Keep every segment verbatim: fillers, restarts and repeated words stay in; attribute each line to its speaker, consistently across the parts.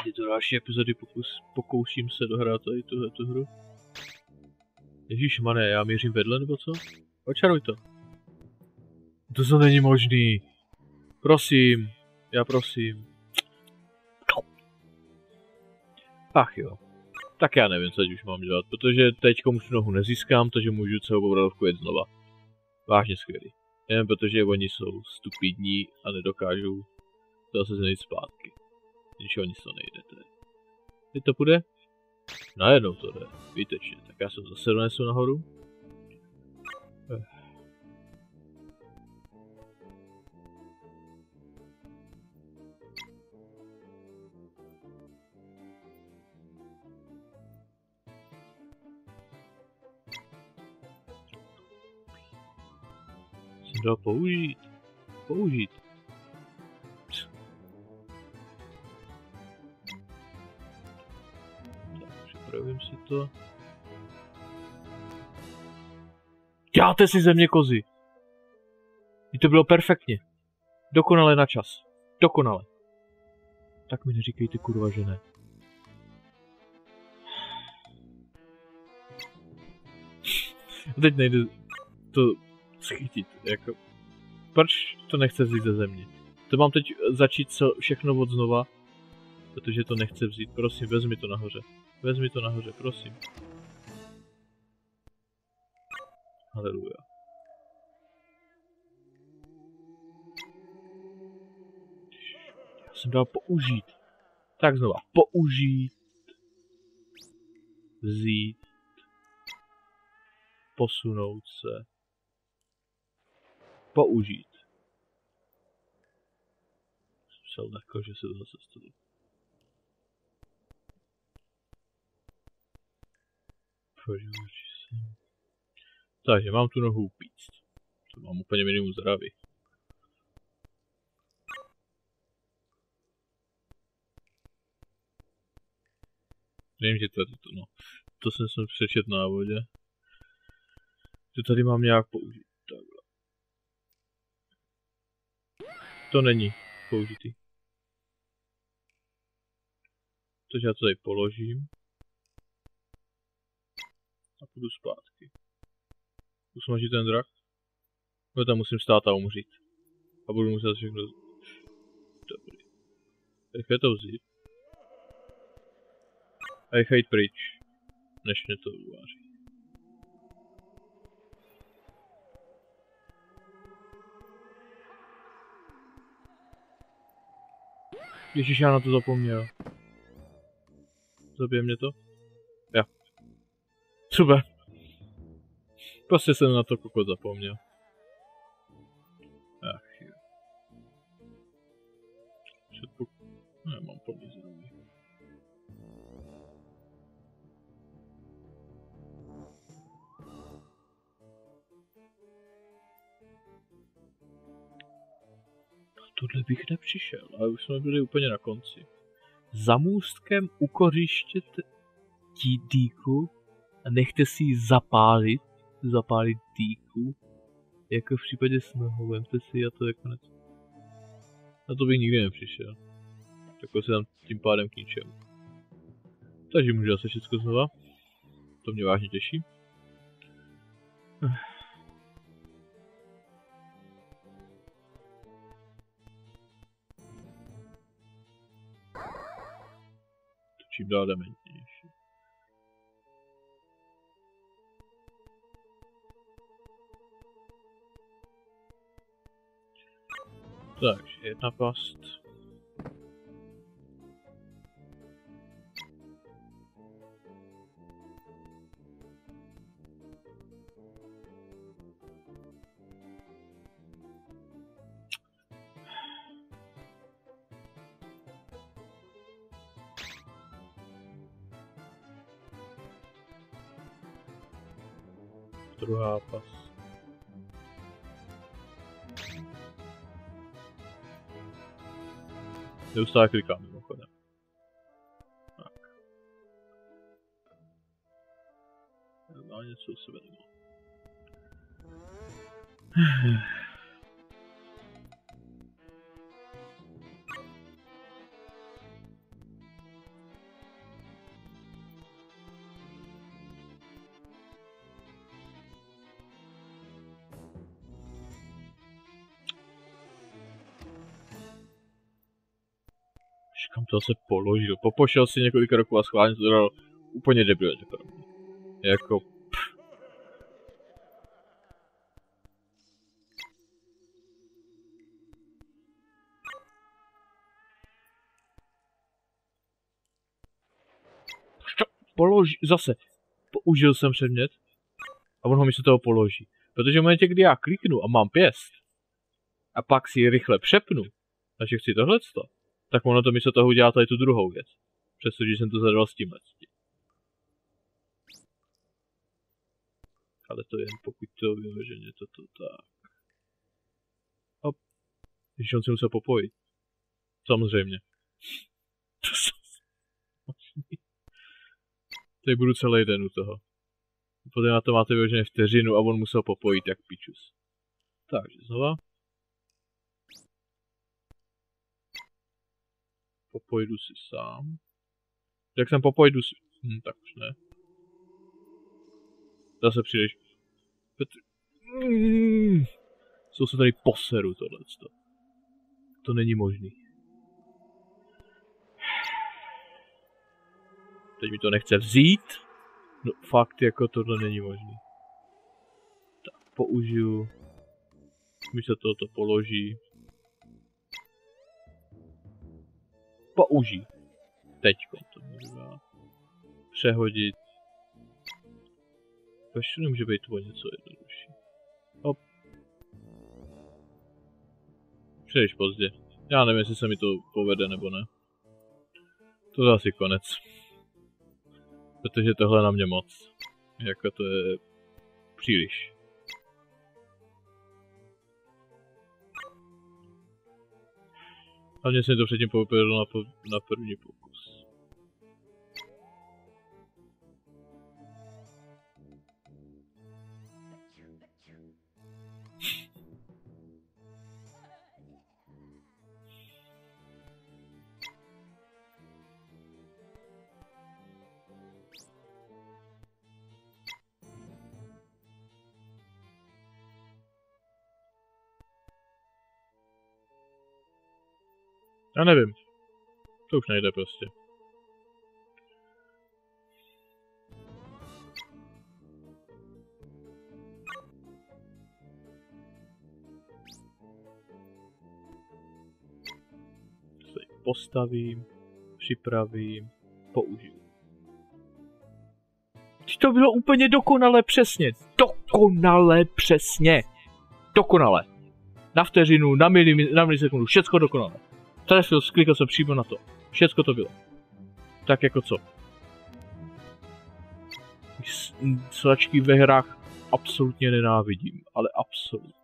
Speaker 1: Je to další epizody, pokus, pokouším se dohrát tady tuhletu hru. Ježišmane, já mířím vedle nebo co? Očaruj to. To to není možný. Prosím, já prosím. Ach jo. Tak já nevím, co teď už mám dělat, protože teď už tu nohu nezískám, takže můžu celou obradovku jet znova. Vážně skvělý. Jen protože oni jsou stupidní a nedokážou zase změnit zpátky. Ničeho nic to nejde tedy. Teď to půjde? Najednou to jde, výtečně. Tak já jsem zase donesu nahoru. Eh. Jsem dal použít. Použít. Připravím si to. Děláte si ze mě kozy. I to bylo perfektně. Dokonale na čas. Dokonale. Tak mi neříkejte kurva, že ne. Teď nejde to schytit, jako... Proč to nechce vzít ze země? To mám teď začít všechno od znova, protože to nechce vzít. Prosím, vezmi to nahoře. Vezmi to nahoře, prosím. Haleluja. Já jsem dal použít. Tak znova. Použít. Vzít. Posunout se. Použít. Psal tako, že se to zase stalo. Takže mám tu nohu upíct. To mám úplně minimum zdraví. Nevím, že tady to, no. To jsem se přečet na návodě. To tady mám nějak použít. Takhle. To není použitý. Takže já to tady položím. A půjdu zpátky. Usmažit ten drak. No tam musím stát a umřít. A budu muset všechno... Dobrý. Rychle to vzít. A rychle jít pryč. Než mě to uváří. Ježiš, já na to zapomněl. Zabije mě to? Jo. Super. Prostě jsem na to kokot zapomněl. Ach jo. Předpok... Ne, mám plný zdraví. Tohle bych nepřišel, ale už jsme byli úplně na konci. Za můstkem u kořiště dýku a nechte si ji zapálit, zapálit dýku, jako v případě snohu, vemte si a to je konec. Na to bych nikdy nepřišel. Takhle se tam tím pádem k ničemu. Takže můžu zase všechno znova. To mě vážně těší. Čím dál dementnější. Takže jedna past. Druhá pas. Neustále klikám mimochodem. Tak. Já něco u sebe nemám. Kam to se položil? Popošel si několik roků a schválně to dal úplně debilně pro mě. Jako... Pff. Čo? Položí... Zase. Použil jsem předmět a on ho místo toho položí. Protože v momentě, kdy já kliknu a mám pěst a pak si rychle přepnu, takže chci tohleto, tak ono to místo toho udělá tady tu druhou věc. Přestože jsem to zadal s tímhle. Ale to jen pokud to vyloženě toto tak. Hop. Když on si musel popojit. Samozřejmě. Teď budu celý den u toho. Potom na to máte vyloženě vteřinu a on musel popojit jak pičus. Takže znova. Popojdu si sám. Jak jsem popojdu si... Hm, tak už ne. Zase přijdeš. Petr... Mm. Jsou se tady poseru tohleto. To není možný. Teď mi to nechce vzít. No fakt jako tohle není možný. Tak použiju. Místo toho to položí. Použij. Teďko to můžu dát. Přehodit. Ještě nemůže být to něco jednodušší. Hop. Příliš pozdě. Já nevím, jestli se mi to povede nebo ne. To je asi konec. Protože tohle na mě moc. Jako to je příliš. Hlavně se mi to předtím povedlo na, po, na první pokus. Já nevím. To už nejde prostě. Se postavím, připravím, použiju. To bylo úplně dokonale přesně. Dokonale přesně. Dokonale. Na vteřinu, na, mili, na milisekundu, všecko dokonale. Trefil, sklikal jsem přímo na to. Všecko to bylo. Tak jako co? Sračky ve hrách absolutně nenávidím, ale absolutně.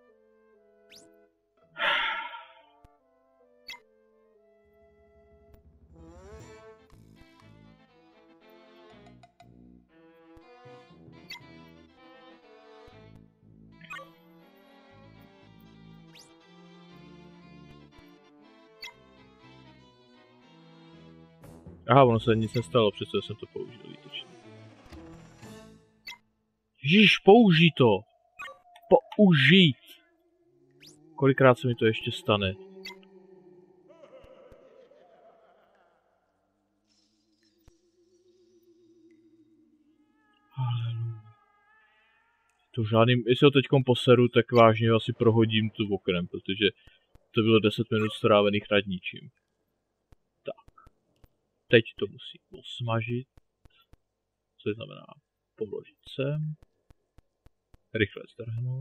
Speaker 1: Aha, ono se nic nestalo, přesto jsem to použil výtečně. Ježiš, použij to! Použít! Kolikrát se mi to ještě stane? To žádným, jestli ho teďkom poseru, tak vážně asi prohodím tu oknem, protože to bylo deset minut strávených nad ničím. Tak. Teď to musím osmažit. Co znamená položit sem. Rychle strhnout.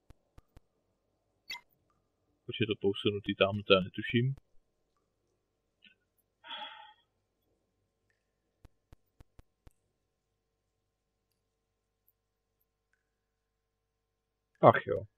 Speaker 1: Proč je to posunutý tamhle, to já netuším. Ach jo.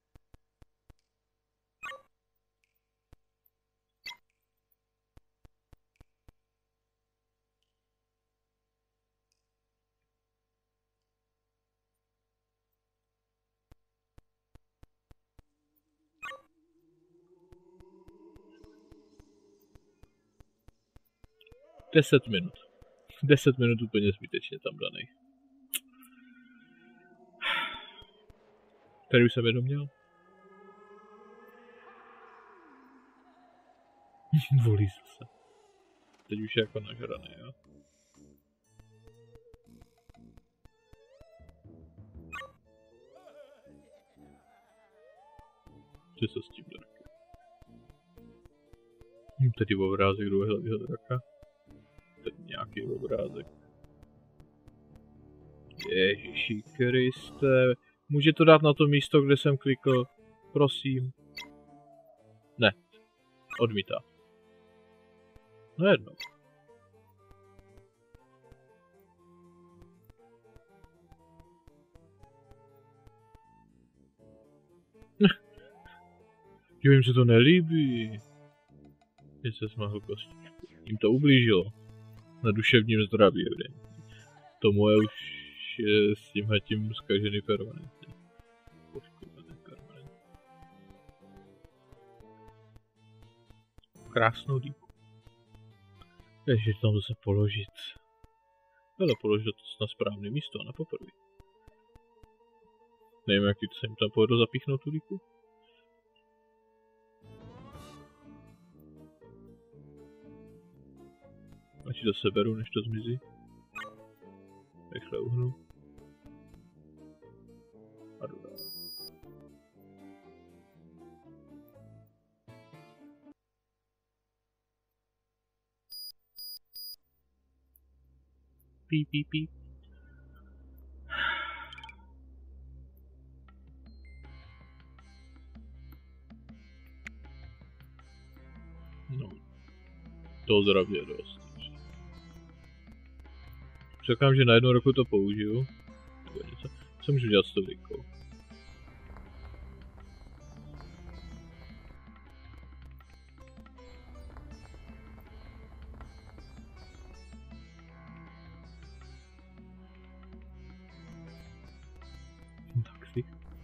Speaker 1: Deset minut. Deset minut úplně zbytečně tam daných. Tady už jsem jenom měl. Volí se. teď už je jako nažraný, jo. Co se s tím drakem? Tady obrázek druhého draka. Tady nějaký obrázek. Ježiši Kriste. Může to dát na to místo, kde jsem klikl? Prosím. Ne. Odmítá. No jedno. Jo, jim se to nelíbí. Teď se smahl kostičku. Jim to ublížilo. Na duševním zdraví, evidentně. To moje už je s tímhletím zkažený permanentně. Poškozený permanentně. Krásnou dýku. Takže tam zase položit. Ale položit to na správné místo, na poprvé. Nevím, jak se jim tam povedlo zapíchnout tu dýku. Ať to seberu, než to zmizí. Rychle uhnu. A jdu dál. Píp, píp, píp. No. To zdraví je dost. Čekám, že na jednu roku to použiju. Co, co můžu dělat s tou dýkou? Tak si.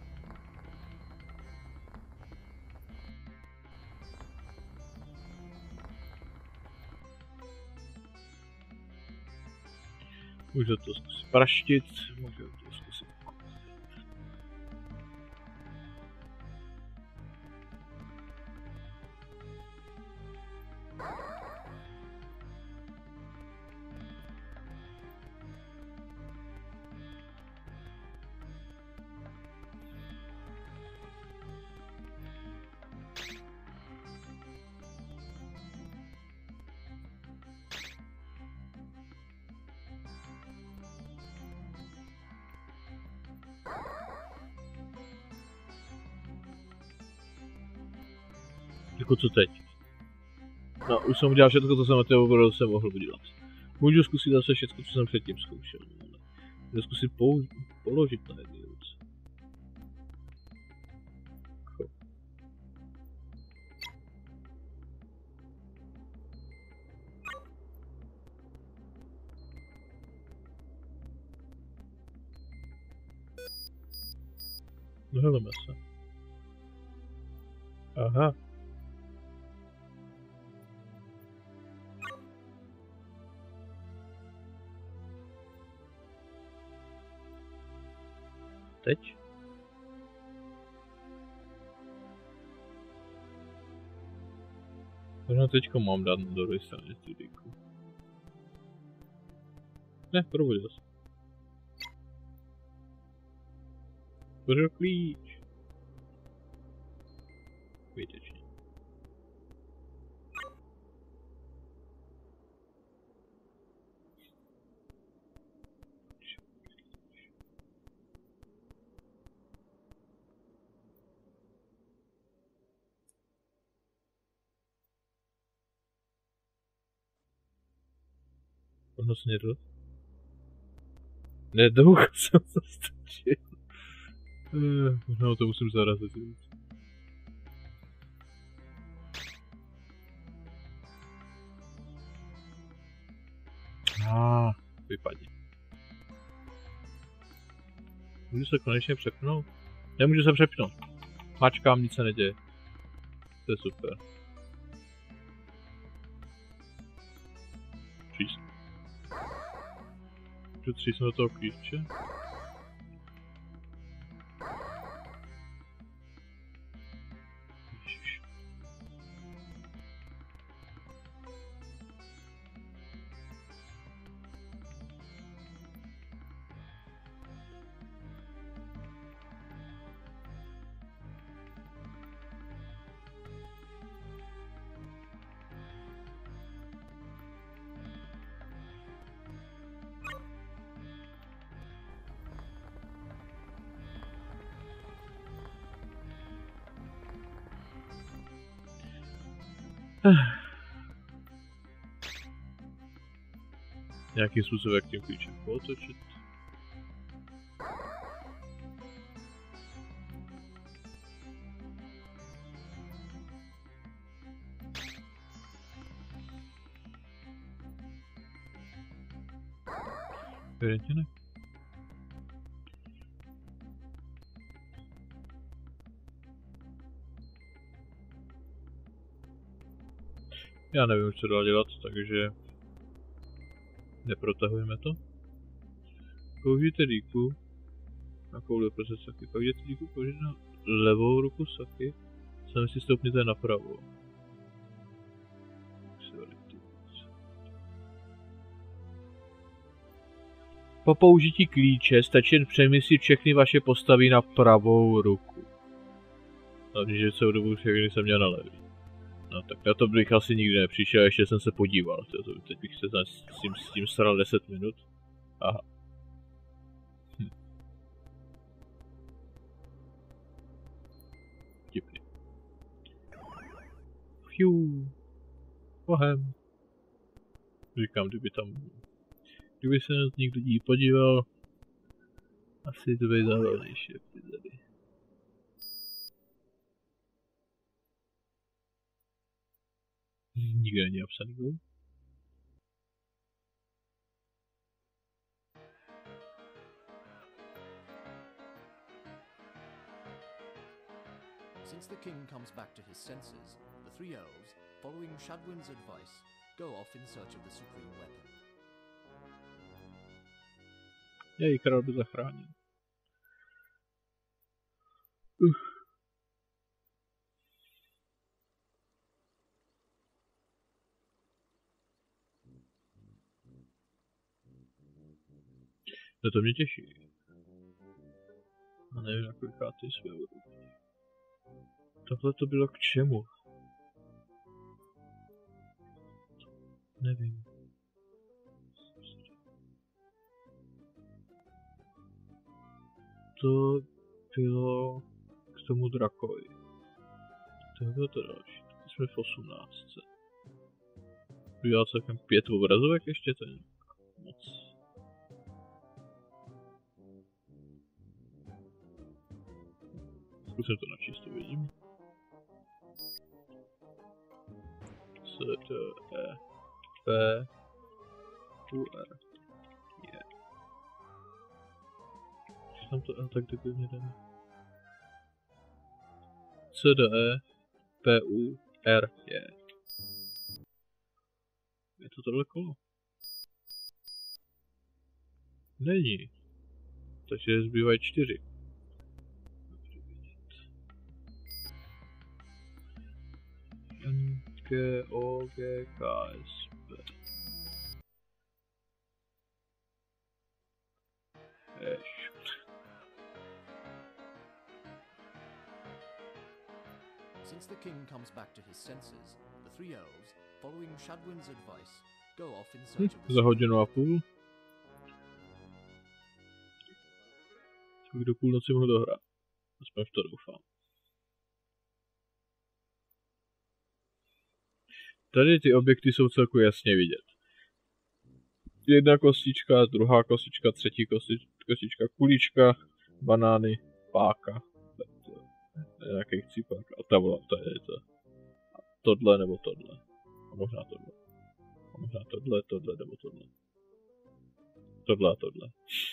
Speaker 1: Můžu to zkusit praštit, můžu to zkusit. Jako co teď? No, už jsem udělal všechno, co jsem na té obradu se mohl udělat. Můžu zkusit zase všechno, co jsem předtím zkoušel. Můžu zkusit pou- položit na jedné ruce. No heleme se. Aha. Teď? Možná teďko mám dát na druhé straně tu dýku. Ne, probudil se. Otevřel klíč. Výtečně. Ono snědl? Nedouch jsem se stačil. No to musím zarazit. Ah, vypadni. Můžu se konečně přepnout? Nemůžu se přepnout. Mačkám, nic se neděje. To je super. Třísnu. Můžu třísnout do toho klíče? Nějakým způsobem, jak tím klíčem pootočit. Evidentně ne. Já nevím, co dál dělat, takže neprotahujeme to. Použijte dýku na kouli uprostřed saky. Použijte dýku použijte na levou ruku saky. Sami si stoupněte napravo. Po použití klíče stačí jen přemyslit všechny vaše postavy na pravou ruku. Hlavně, že celou dobu všechny jsem měl na levý. No tak na to bych asi nikdy nepřišel, ještě jsem se podíval. Teď bych se s tím, s tím sral deset minut. Aha. Hm. Vtipný. Fiu. Bohem. Říkám, kdyby tam... Kdyby se někdo dí podíval, asi to by zábavnější epizody. Nikde není napsaný gol.
Speaker 2: Since the king comes back to his senses, the three elves, following Shadwin's advice, go off in search of the supreme weapon.
Speaker 1: Jej, král by zachránil. Uf. No to mě těší. A nevím, jak kolikrátý své úrovně. Tohle to bylo k čemu? Nevím. To bylo k tomu drakovi. To bylo to další. Teď jsme v osmnáctce. Udělal celkem pět obrazovek ještě, to je moc. Zkusím to načíst, to vidím. C, D, E, P, U, R. Je. Když tam to L tak debilně jde. C, D, E, P, U, R, je. Je to tohle kolo? Není. Takže zbývají čtyři. N, G, O, G, K, S, P. Jež.
Speaker 2: Since the king comes back to his senses, the three elves, following Shadwin's advice, go off in search of the
Speaker 1: Za hodinu a půl. Co bych do půlnoci mohl dohrát. Aspoň v to doufám. Tady ty objekty jsou celku jasně vidět. Jedna kostička, druhá kostička, třetí kostička, kulička, banány, páka, nějaký chcípák a ta vola, to je to. A tohle nebo tohle. A možná tohle. A možná tohle, tohle nebo tohle. Tohle a tohle.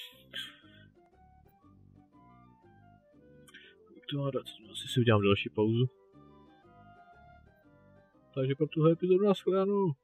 Speaker 1: Jak to má dát? Asi si udělám další pauzu. Takže pro tuhle epizodu nashledanou.